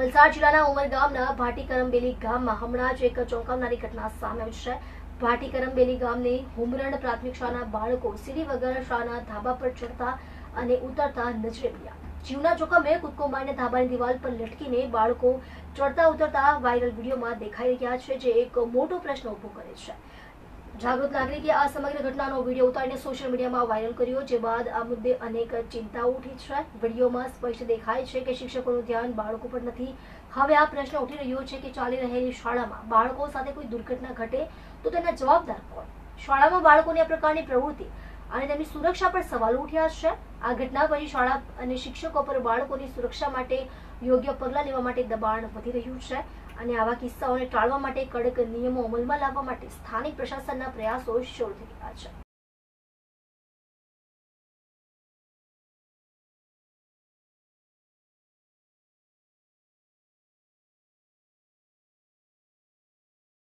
વલસાડ જિલ્લાના ઉમરગામના ભાટી કરમબેલી ગામમાં હમણાં જ એક ચોંકાવનારી ઘટના સામે આવી છે। ભાટી કરમબેલી ગામની હુમરણ પ્રાથમિક શાળાના બાળકો સીડી વગર શાળાના ધાબા પર ચડતા અને ઉતરતા નજરે પડ્યા। જીવના જોખમે કૂદકો મારીને ધાબાની દિવાલ પર લટકીને બાળકો ચડતા ઉતરતા વાયરલ વિડીયોમાં દેખાઈ રહ્યા છે, જે એક મોટો પ્રશ્ન ઉભો કરે છે। જાગૃત નાગરિકે આ સમગ્ર ઘટનાનો વિડીયો ઉતારીને સોશિયલ મીડિયામાં વાયરલ કર્યો, જે બાદ આ મુદ્દે અનેક ચિંતાઓ ઉઠી છે। વિડીયોમાં સ્પષ્ટ દેખાય છે કે શિક્ષકોનું ધ્યાન બાળકો પર નથી। હવે આ પ્રશ્ન ઉઠી રહ્યો છે કે ચાલી રહેલી શાળામાં બાળકો સાથે કોઈ દુર્ઘટના ઘટે તો તેના જવાબદાર કોણ? શાળામાં બાળકોની આ પ્રકારની પ્રવૃત્તિ અને તેમની સુરક્ષા પર સવાલો ઉઠ્યા છે। આ ઘટના પછી શાળા અને શિક્ષકો પર બાળકોની સુરક્ષા માટે યોગ્ય પગલાં લેવા માટે દબાણ વધી રહ્યું છે અને આવા કિસ્સાઓને ટાળવા માટે કડક નિયમો અમલમાં લાવવા માટે સ્થાનિક પ્રશાસનના પ્રયાસો શરૂ થઈ ગયા છે।